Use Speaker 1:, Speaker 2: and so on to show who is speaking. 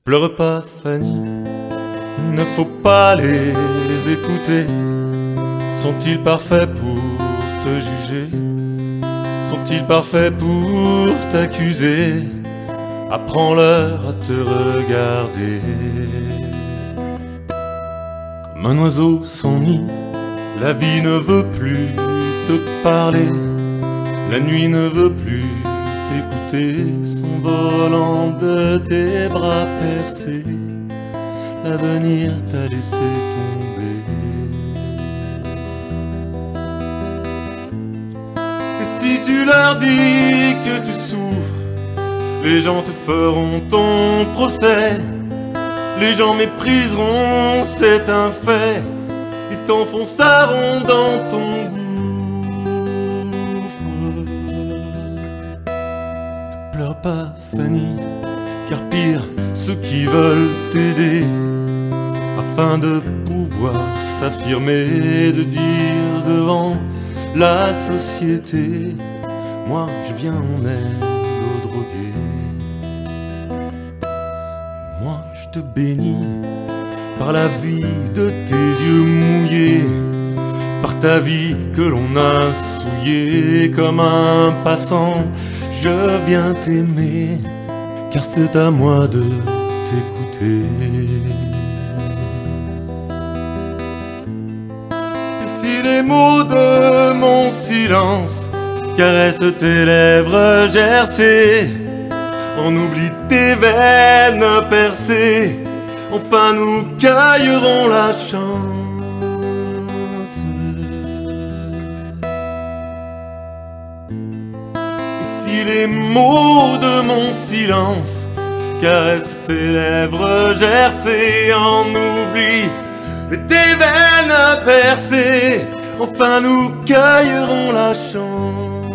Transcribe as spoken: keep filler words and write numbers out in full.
Speaker 1: Pleure pas, Fanny, il ne faut pas les écouter. Sont-ils parfaits pour te juger? Sont-ils parfaits pour t'accuser? Apprends-leur à te regarder. Comme un oiseau sans nid, la vie ne veut plus te parler. La nuit ne veut plus t'écouter, s'envolant de tes bras percés. L'avenir t'a laissé tomber. Et si tu leur dis que tu souffres, les gens te feront ton procès. Les gens mépriseront, c'est un fait. Ils t'enfonceront dans ton gouffre. Ne pleure pas, Fanny, car pire, ceux qui veulent t'aider, afin de pouvoir s'affirmer, de dire devant la société: moi je viens en aide aux drogués. Moi je te bénis par la vie de tes yeux mouillés, par ta vie que l'on a souillée. Comme un passant, je viens t'aimer, car c'est à moi de t'écouter. Et si les mots de mon silence caressent tes lèvres gercées, on oublie tes veines percées, enfin nous cueillerons la chance. Et si les mots de mon silence caressent tes lèvres gercées, on oublie tes veines percées, enfin nous cueillerons la chance.